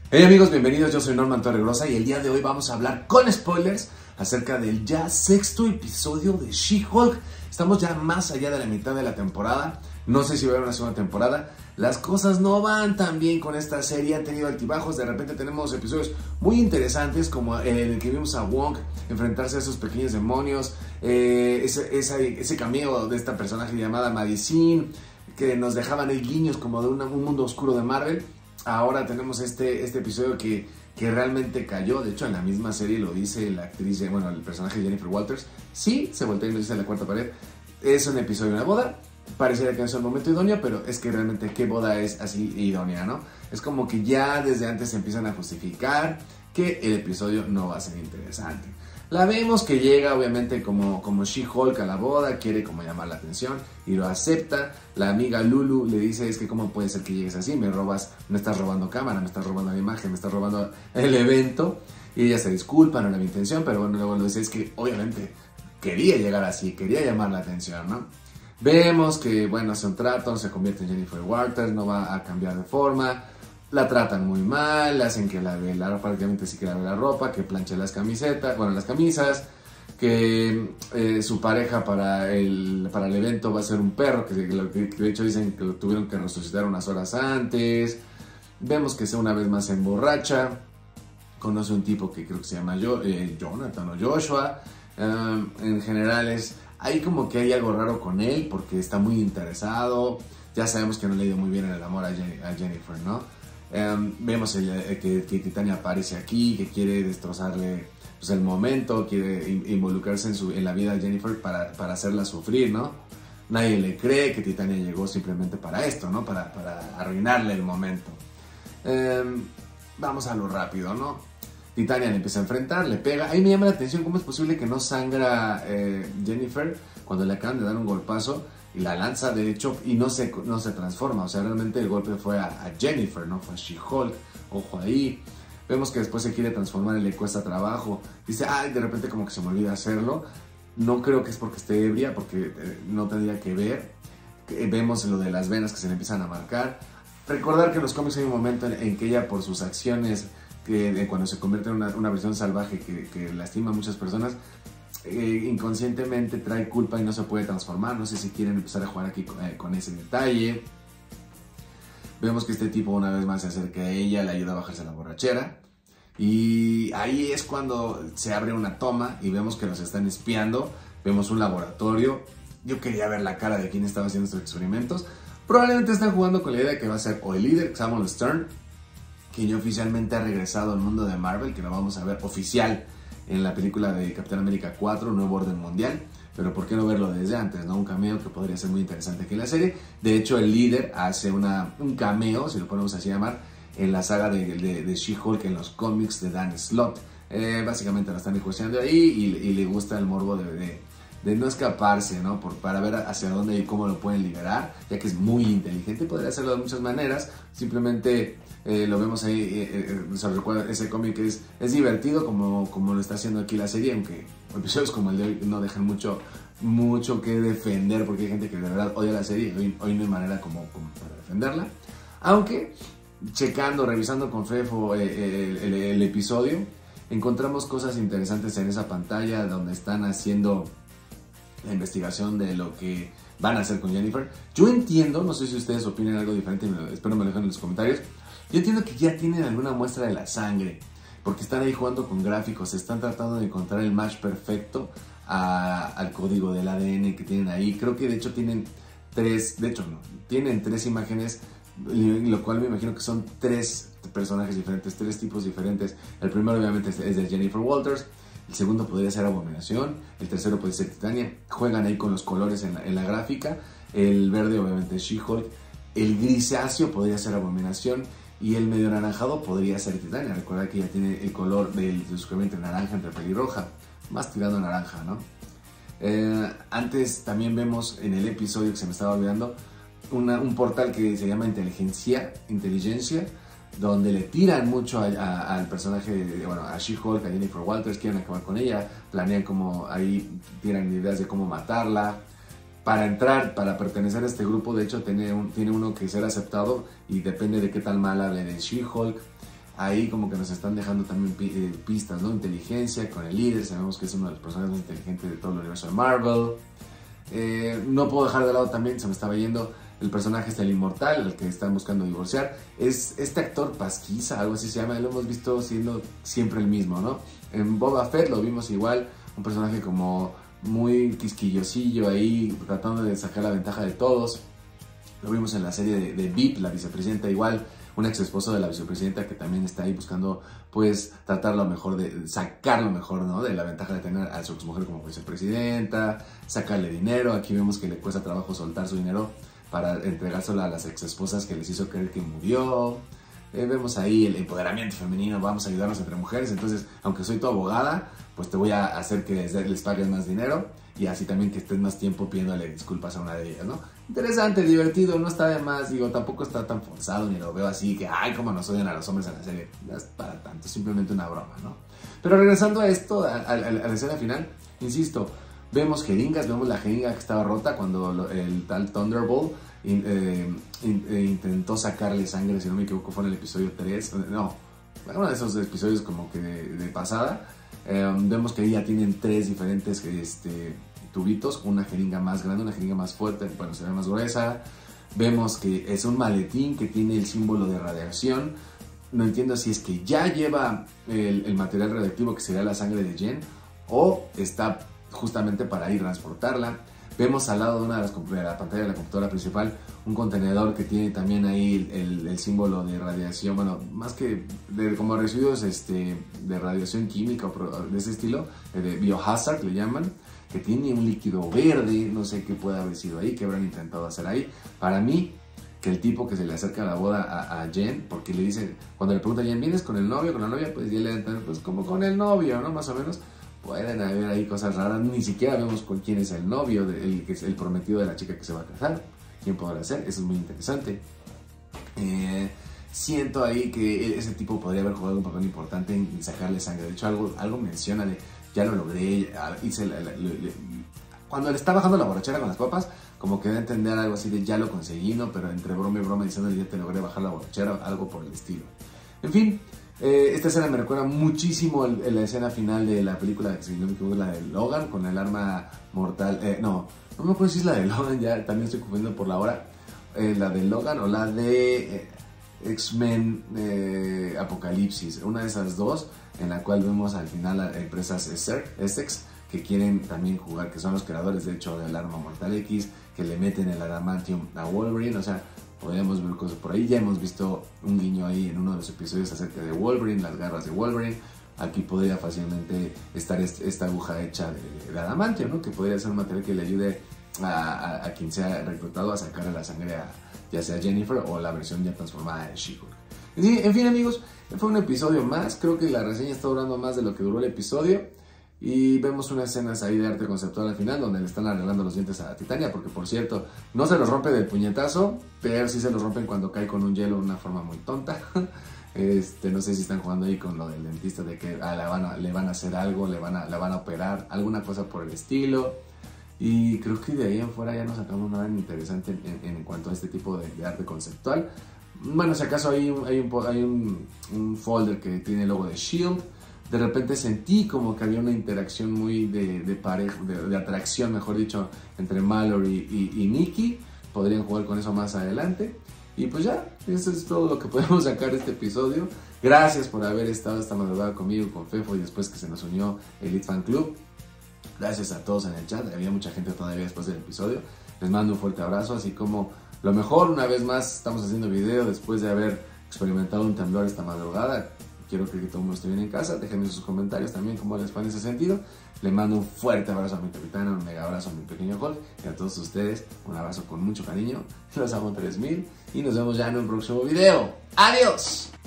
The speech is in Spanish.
Hey amigos, bienvenidos, yo soy Norman Torregrosa y el día de hoy vamos a hablar con spoilers acerca del ya sexto episodio de She-Hulk. Estamos ya más allá de la mitad de la temporada, no sé si va a haber una segunda temporada. Las cosas no van tan bien con esta serie, han tenido altibajos, de repente tenemos episodios muy interesantes como el que vimos a Wong enfrentarse a esos pequeños demonios, ese cameo de esta personaje llamada Madisynn, que nos dejaban ahí guiños como de un mundo oscuro de Marvel. Ahora tenemos este episodio que realmente cayó. De hecho, en la misma serie lo dice la actriz, bueno, el personaje de Jennifer Walters. Sí, se voltea y nos dice la cuarta pared. Es un episodio de una boda. Pareciera que no es el momento idóneo, pero es que realmente qué boda es así idónea, ¿no? Es como que ya desde antes se empiezan a justificar que el episodio no va a ser interesante. La vemos que llega obviamente como She-Hulk a la boda, quiere como llamar la atención y lo acepta. La amiga Lulu le dice, es que cómo puede ser que llegues así, me estás robando cámara, me estás robando la imagen, me estás robando el evento. Y ella se disculpa, no era mi intención, pero bueno, luego lo dice, es que obviamente quería llegar así, quería llamar la atención, ¿no? Vemos que, bueno, hace un trato, se convierte en Jennifer Walters, no va a cambiar de forma. La tratan muy mal, le hacen que lave la ropa, prácticamente sí que lave la ropa, que planche las camisetas, bueno, las camisas, que su pareja para el evento va a ser un perro, que de hecho dicen que lo tuvieron que resucitar unas horas antes. Vemos que una vez más se emborracha, conoce un tipo que creo que se llama Jonathan o Joshua. En general hay como que hay algo raro con él porque está muy interesado. Ya sabemos que no le ha ido muy bien en el amor a Jennifer, ¿no? Vemos que Titania aparece aquí, que quiere destrozarle pues, el momento, quiere involucrarse en la vida de Jennifer para hacerla sufrir, ¿no? Nadie le cree que Titania llegó simplemente para esto, ¿no? Para arruinarle el momento. Vamos a lo rápido, ¿no? Titania le empieza a enfrentar, le pega. Ahí me llama la atención cómo es posible que no sangra Jennifer cuando le acaban de dar un golpazo y la lanza de hecho y no se transforma. O sea, realmente el golpe fue a Jennifer, no fue a She-Hulk. Ojo ahí. Vemos que después se quiere transformar y le cuesta trabajo. Dice, ay, de repente como que se me olvida hacerlo. No creo que es porque esté ebria, porque no tendría que ver. Vemos lo de las venas que se le empiezan a marcar. Recordar que en los cómics hay un momento en que ella, por sus acciones, cuando se convierte en una versión salvaje que lastima a muchas personas, inconscientemente trae culpa y no se puede transformar. No sé si quieren empezar a jugar aquí con ese detalle. Vemos que este tipo una vez más se acerca a ella, le ayuda a bajarse la borrachera y ahí es cuando se abre una toma y vemos que los están espiando. Vemos un laboratorio. Yo quería ver la cara de quién estaba haciendo estos experimentos. Probablemente están jugando con la idea de que va a ser o el líder, Samuel Stern, que ya oficialmente ha regresado al mundo de Marvel, que lo vamos a ver oficial en la película de Capitán América 4, Nuevo Orden Mundial. Pero ¿por qué no verlo desde antes, no? Un cameo que podría ser muy interesante aquí en la serie. De hecho, el líder hace un cameo, si lo podemos así llamar, en la saga de She-Hulk en los cómics de Dan Slott. Básicamente lo están negociando ahí y le gusta el morbo de no escaparse, ¿no? Para ver hacia dónde y cómo lo pueden liberar, ya que es muy inteligente, podría hacerlo de muchas maneras. Simplemente lo vemos ahí, recuerda, ese cómic es divertido como lo está haciendo aquí la serie, aunque episodios como el de hoy no dejan mucho que defender, porque hay gente que de verdad odia la serie y hoy no hay manera como para defenderla. Aunque, revisando con Fefo el episodio, encontramos cosas interesantes en esa pantalla donde están haciendo la investigación de lo que van a hacer con Jennifer. Yo entiendo, no sé si ustedes opinan algo diferente, espero me lo dejen en los comentarios. Yo entiendo que ya tienen alguna muestra de la sangre, porque están ahí jugando con gráficos, están tratando de encontrar el match perfecto al código del ADN que tienen ahí. Creo que de hecho tienen tienen tres imágenes, lo cual me imagino que son tres personajes diferentes, tres tipos diferentes. El primero obviamente es de Jennifer Walters. El segundo podría ser Abominación, el tercero puede ser Titania. Juegan ahí con los colores en la gráfica. El verde obviamente es She-Hulk, el grisáceo podría ser Abominación y el medio anaranjado podría ser Titania. Recuerda que ya tiene el color de su cabello entre naranja, entre pelirroja, más tirando a naranja, ¿no? Antes también vemos en el episodio que se me estaba olvidando un portal que se llama Inteligencia, donde le tiran mucho al personaje, a She-Hulk, a Jennifer Walters, quieren acabar con ella, planean como ahí, tiran ideas de cómo matarla. Para pertenecer a este grupo, de hecho, tiene uno que ser aceptado y depende de qué tal mal hable de She-Hulk. ahí como que nos están dejando también pistas, ¿no? Inteligencia con el líder, sabemos que es uno de los personajes más inteligentes de todo el universo de Marvel. No puedo dejar de lado también, se me estaba yendo, el personaje el inmortal, el que están buscando divorciar. Es este actor Pasquiza, algo así se llama, lo hemos visto siendo siempre el mismo, ¿no? En Boba Fett lo vimos igual, un personaje como muy quisquillosillo ahí, tratando de sacar la ventaja de todos. Lo vimos en la serie de VIP, la vicepresidenta igual, un ex esposo de la vicepresidenta que también está ahí buscando, pues, tratar lo mejor, de sacar lo mejor, ¿no? De la ventaja de tener a su exmujer como vicepresidenta, sacarle dinero. Aquí vemos que le cuesta trabajo soltar su dinero para entregárselo a las ex esposas que les hizo creer que murió. Vemos ahí el empoderamiento femenino, vamos a ayudarnos entre mujeres, entonces, aunque soy tu abogada, pues te voy a hacer que les paguen más dinero y así también que estés más tiempo pidiéndole disculpas a una de ellas, ¿no? Interesante, divertido, no está de más, digo, tampoco está tan forzado, ni lo veo así que, ay, cómo nos odian a los hombres en la serie, no es para tanto, simplemente una broma, ¿no? Pero regresando a esto, a la escena final, insisto, vemos jeringas, vemos la jeringa que estaba rota cuando el tal Thunderbolt intentó sacarle sangre, si no me equivoco fue en el episodio 3, no, uno de esos episodios como que de pasada. Vemos que ahí ya tienen 3 diferentes tubitos, una jeringa más grande, una jeringa más fuerte, bueno, se ve más gruesa. Vemos que es un maletín que tiene el símbolo de radiación. No entiendo si es que ya lleva el material radioactivo que sería la sangre de Jen o está justamente para ir a transportarla. Vemos al lado de una de la pantalla de la computadora principal un contenedor que tiene también ahí el símbolo de radiación, bueno, más que como residuos de radiación química o de ese estilo, de biohazard le llaman, que tiene un líquido verde, no sé qué puede haber sido ahí, qué habrán intentado hacer ahí. Para mí, que el tipo que se le acerca a la boda a Jen, porque le dice, cuando le pregunta a Jen, ¿vienes con el novio, con la novia? Pues ya le dan, pues como con el novio, ¿no? Más o menos. Pueden haber ahí cosas raras, ni siquiera vemos con quién es el novio, que es el prometido de la chica que se va a casar, quién podrá ser, eso es muy interesante. Siento ahí que ese tipo podría haber jugado un papel importante en sacarle sangre, de hecho algo menciona de, ya lo logré, cuando le está bajando la borrachera con las papas, como que da a entender algo así de, ya lo conseguí, ¿no? Pero entre broma y broma diciéndole, ya te logré bajar la borrachera, algo por el estilo. En fin. Esta escena me recuerda muchísimo a la escena final de la película, si no me equivoco, la de Logan, con el arma mortal. No me acuerdo si es la de Logan, ya también estoy confundiendo por la hora. La de Logan o la de X-Men Apocalipsis, una de esas dos, en la cual vemos al final a empresas Essex que quieren también jugar, que son los creadores de hecho del arma mortal X, que le meten el adamantium a Wolverine, o sea, podríamos ver cosas por ahí. Ya hemos visto un guiño ahí en uno de los episodios acerca de Wolverine, las garras de Wolverine. Aquí podría fácilmente estar esta aguja hecha de adamantio, ¿no? Que podría ser un material que le ayude a quien sea reclutado a sacarle la sangre a ya sea Jennifer o la versión ya transformada de She-Hulk. En fin, amigos, fue un episodio más. Creo que la reseña está durando más de lo que duró el episodio. Y vemos unas escenas ahí de arte conceptual al final donde le están arreglando los dientes a Titania, porque por cierto, no se los rompe del puñetazo, pero sí se los rompen cuando cae con un hielo de una forma muy tonta. No sé si están jugando ahí con lo del dentista de que le van a hacer algo, la van a operar, alguna cosa por el estilo. Y creo que de ahí en fuera ya no sacamos nada interesante en cuanto a este tipo de arte conceptual. Bueno, si acaso hay un folder que tiene el logo de S.H.I.E.L.D. De repente sentí como que había una interacción muy de pareja, de atracción, mejor dicho, entre Mallory y Nikki. Podrían jugar con eso más adelante. Y pues ya, eso es todo lo que podemos sacar de este episodio. Gracias por haber estado esta madrugada conmigo, con Fefo, y después que se nos unió Elite Fan Club. Gracias a todos en el chat, había mucha gente todavía después del episodio. Les mando un fuerte abrazo, así como lo mejor, una vez más, estamos haciendo video después de haber experimentado un temblor esta madrugada. Quiero que todo el mundo esté bien en casa. Déjenme sus comentarios también cómo les fue en ese sentido. Le mando un fuerte abrazo a mi capitana, un mega abrazo a mi pequeño Hulk. Y a todos ustedes, un abrazo con mucho cariño. Los amo 3000. Y nos vemos ya en un próximo video. ¡Adiós!